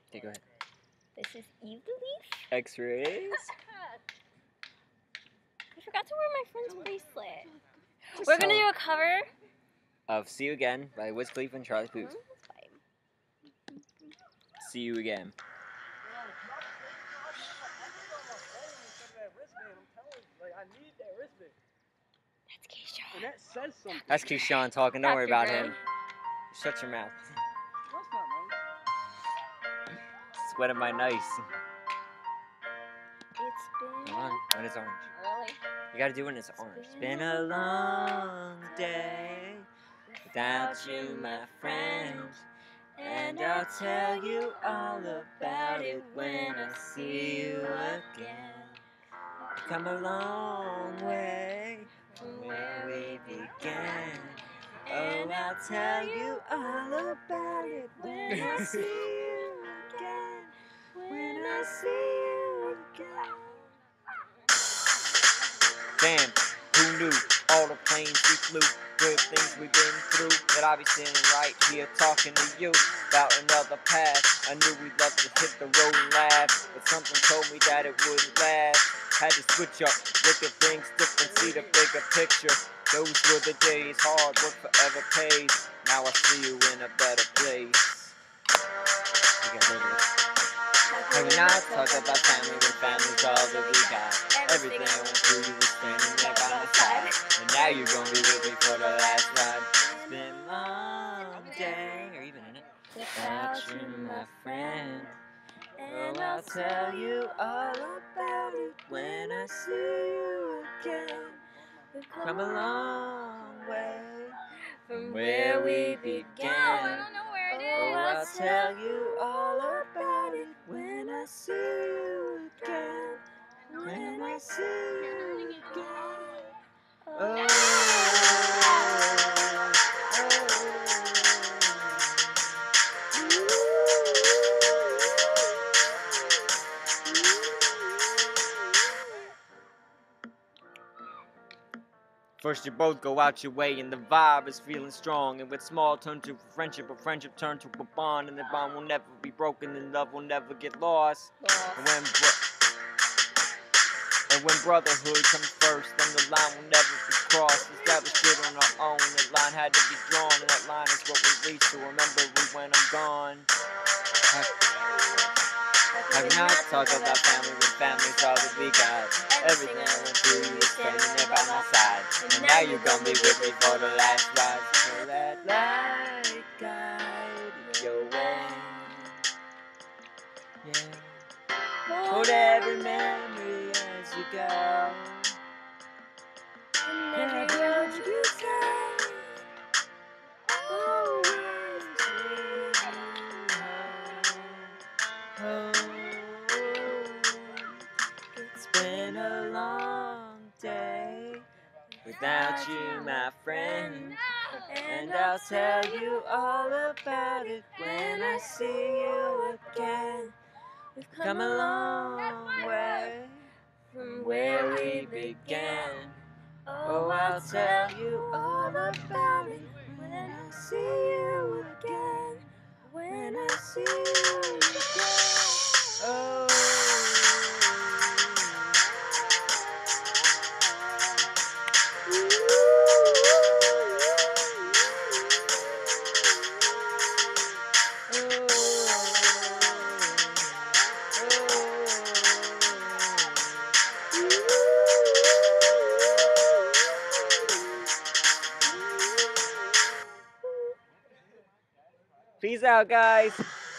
Okay, go ahead. This is Eve the Leaf. X-rays. I forgot to wear my friend's bracelet. We're gonna do a cover of "See You Again" by Wiz Khalifa and Charlie Puth. See you again. That's Keyshawn. That's Keyshawn talking. Don't worry about him. Shut your mouth. Sweat of my nice. It's been... Come on, when it's orange. Really? You gotta do it when it's orange. It's been a long day without you, my friend. And I'll tell you all about it when I see you again. We've come a long way from where we began. Oh, I'll tell you all about it when I see you again. When I see you again. Damn, who knew all the planes we flew, good things we've been through, that I'll be sitting right here talking to you about another path. I knew we'd love to hit the road and laugh, but something told me that it wouldn't last. Had to switch up, look at things different, see the bigger picture. Those were the days, hard work forever pays. Now I see you in a better place. Can we not talk about family when family's all that we got? Everything I went through, you were standing there by my side. And now you're gonna be with me for the last ride. It's been a long day, or even in it, without you, my friend. And I'll tell you all about it when I see you again. We've come a long way from where we began. I don't know where it is. Oh, I'll tell you all about it when I see you again. When I see you again. Oh, First you both go out your way and the vibe is feeling strong. And with small turn to friendship, or friendship turn to a bond. And the bond will never be broken and love will never get lost. And when brotherhood comes first, then the line will never be crossed. Established it on our own, that line had to be drawn. And that line is what we reach to remember when I'm gone. Have we not talked about family when family's all that we got? Everything I went through, you were standing there by my side. And now you're gonna be with me for the last ride. So that light guide your way. Yeah. Hold every memory as you go. And every word you say. Always lead you home. It's been a long day without you, my friend. And I'll tell you all about it when I see you again. We've come a long way from where we began. Oh, I'll tell you all about it when I see you again. When I see you again. Oh. Peace out, guys.